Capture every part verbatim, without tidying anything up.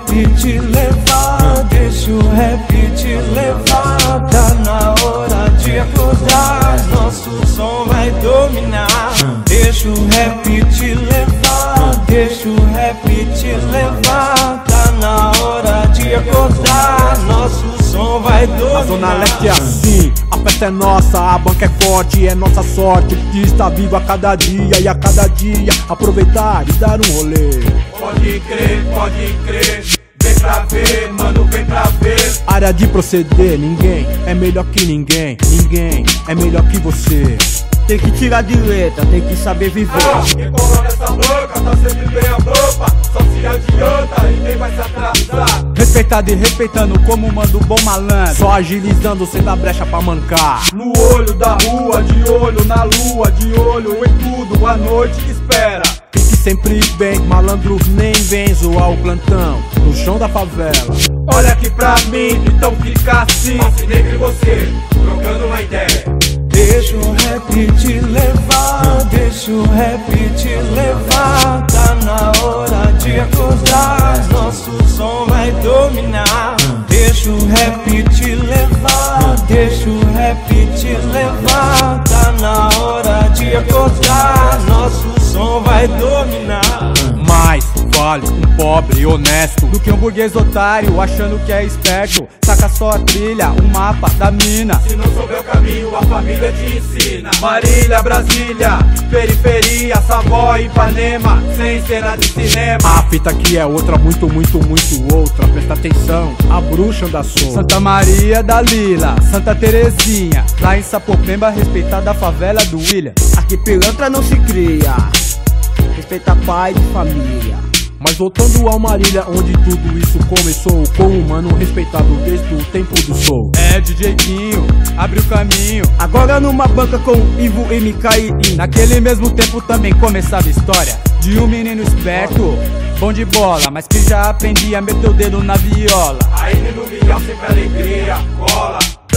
rap te levar, deixa o rap te levar. Tá na hora de acordar, nosso som vai dominar. Deixa o rap te levar, deixa o rap te levar. Tá na hora de acordar, nosso som vai dominar. A Zona Leste é assim, a festa é nossa, a banca é forte, é nossa sorte de estar vivo a cada dia e a cada dia aproveitar e dar um rolê. Pode crer, pode crer, vem pra ver, mano, vem pra ver. Área de proceder, ninguém é melhor que ninguém, ninguém é melhor que você. Tem que tirar de letra, tem que saber viver. Ah, quem cola nessa banca tá sempre bem a roupa, só se adianta e nem vai se atrasar. Respeitado e respeitando como manda o bom malandro, só agilizando sem dar brecha pra mancar. No olho da rua, de olho na lua, de olho em tudo, a noite espera. Fique sempre bem, malandro nem vem zoar o plantão no chão da favela. Olha aqui pra mim, então fica assim, se negre você, trocando uma ideia. Deixa o rap te levar, deixa o rap te levar. Tá na hora de acordar, nosso som vai dominar. Deixa o rap te levar, deixa o rap te levar. Tá na hora de acordar, nosso som vai dominar. Mais vale um pobre honesto do que um burguês otário achando que é esperto. Saca só a trilha, o mapa da mina. Se não souber o caminho, a família te ensina. Marília, Brasília, periferia, Savoy, Ipanema, sem cena de cinema. A fita aqui é outra, muito, muito, muito outra. Presta atenção, a bruxa da som. Santa Maria da Lila, Santa Terezinha, lá em Sapopemba, respeitada a favela do William. Aqui pilantra não se cria, respeita pai de família. Mas voltando ao Marília, onde tudo isso começou, com um mano respeitado desde o tempo do soul. É D J Guinho, abre o caminho. Agora numa banca com Ivo, M K e I. Naquele mesmo tempo também começava a história de um menino esperto, bom de bola, mas que já aprendia a meter o dedo na viola. Aí no milhão sempre alegria, cola.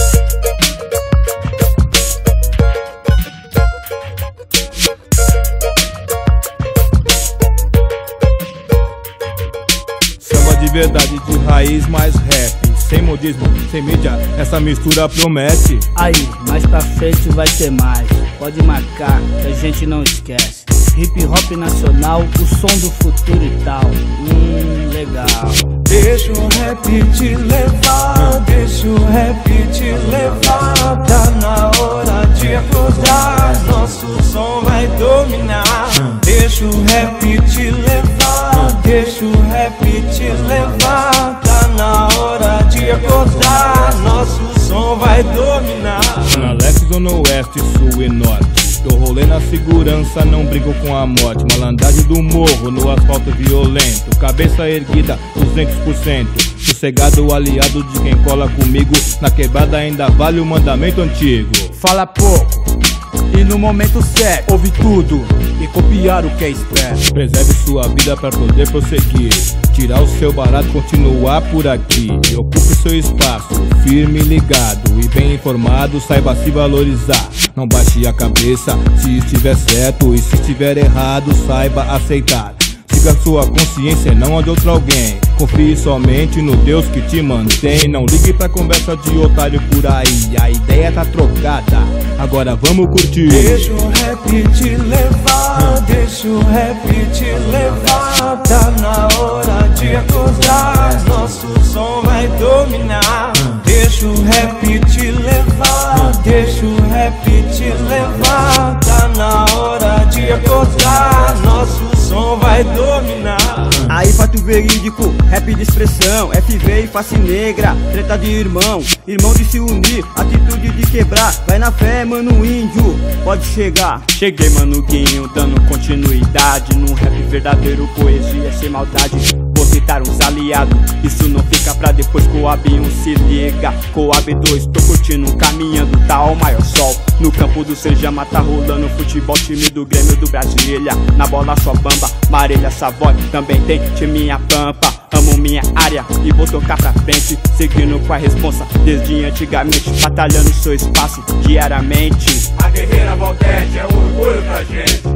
De verdade, de raiz mais rap, sem modismo, sem mídia, essa mistura promete. Aí, mais pra frente vai ter mais, pode marcar que a gente não esquece. Hip hop nacional, o som do futuro e tal, hum, legal. Deixa o rap te levar, deixa o rap te levar. Tá na hora de acordar, nosso som vai dominar. Deixa o rap te levar, deixa o rap te levar. Tá na hora de acordar, nosso som vai dominar. Zona Leste, Zona Oeste, Sul e Norte, dou rolê na segurança, não brinco com a morte. Malandragem do morro, no asfalto violento, cabeça erguida, duzentos por cento. Sossegado, aliado de quem cola comigo, na quebrada ainda vale o mandamento antigo. Fala pouco e no momento certo ouve tudo e copiar o que é esperto. Preserve sua vida pra poder prosseguir, tirar o seu barato, continuar por aqui. E ocupe seu espaço, firme, ligado e bem informado, saiba se valorizar. Não baixe a cabeça se estiver certo, e se estiver errado, saiba aceitar. Siga sua consciência e não a de outro alguém. Confie somente no Deus que te mantém. Não ligue pra conversa de otário por aí, a ideia tá trocada, agora vamos curtir. Deixa o rap te levar, deixa o rap te levar. Tá na hora de acordar, nosso som vai dominar. Deixa o rap te levar, deixa o rap te levar. Tá na hora de acordar, nosso som vai dominar. Aí fato verídico, rap de expressão, F V e face negra, treta de irmão, irmão de se unir, atitude de quebrar. Vai na fé, mano, índio, pode chegar. Cheguei, mano, Guinho, dando continuidade num rap verdadeiro, poesia sem maldade. Vou citar uns aliados, isso não fica pra depois. Coab um se liga, Coab dois, tô curtindo, caminhando, tá ao maior sol. No campo do Sejama tá rolando futebol, time do Grêmio do Brasília. Na bola só bamba, Marília, Savoy, também tem time a Pampa. Amo minha área e vou tocar pra frente, seguindo com a responsa desde antigamente, batalhando seu espaço diariamente. A guerreira Valdete é um orgulho pra gente.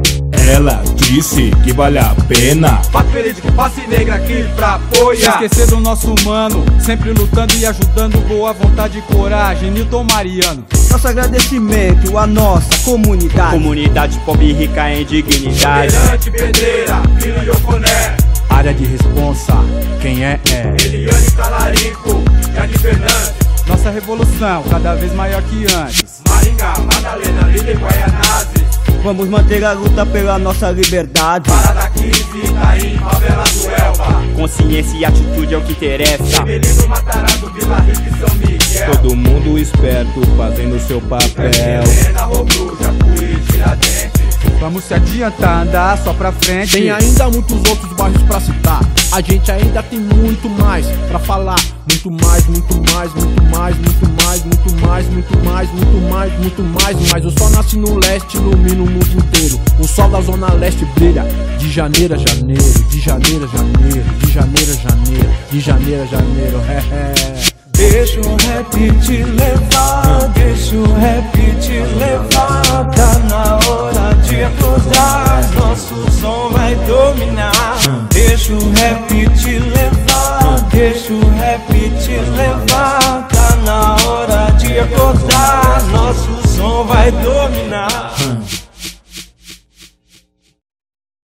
Ela disse que vale a pena. Fato verídico, face negra aqui pra apoiar. Sem esquecer do nosso mano, sempre lutando e ajudando, boa vontade e coragem, Newton Mariano. Nosso agradecimento à nossa comunidade. Comunidade pobre e rica em dignidade. Almirante, Pedreira, Filho de Oconé. Área de responsa, quem é é Eliane, Talarico, Jane Fernandes. Nossa revolução, cada vez maior que antes. Maringá, Madalena, Líder, Guaianazes. Vamos manter a luta pela nossa liberdade. Parada quinze, Itaim, favela do Elba. Consciência e atitude é o que interessa. Belino, Matarazzo, Vila Rica e São Miguel. Todo mundo esperto fazendo seu papel. Helena, Robru, Jacuí, Tiradentes. Vamos se adiantar, andar só pra frente. Tem ainda muitos outros bairros pra citar. A gente ainda tem muito mais pra falar. Muito mais, muito mais, muito mais, muito mais, muito mais, muito mais, muito mais, muito mais. Mas o sol nasce no leste, ilumina o mundo inteiro. O sol da zona leste brilha de janeiro a janeiro, de janeiro a janeiro, de janeiro a janeiro, de janeiro a janeiro. É, é. Deixa o rap te levar, deixa o rap te levar. Tá na hora de acordar, nosso som vai dominar. Deixa o rap te levar, deixa o rap te levar. Tá na hora de acordar, nosso som vai dominar.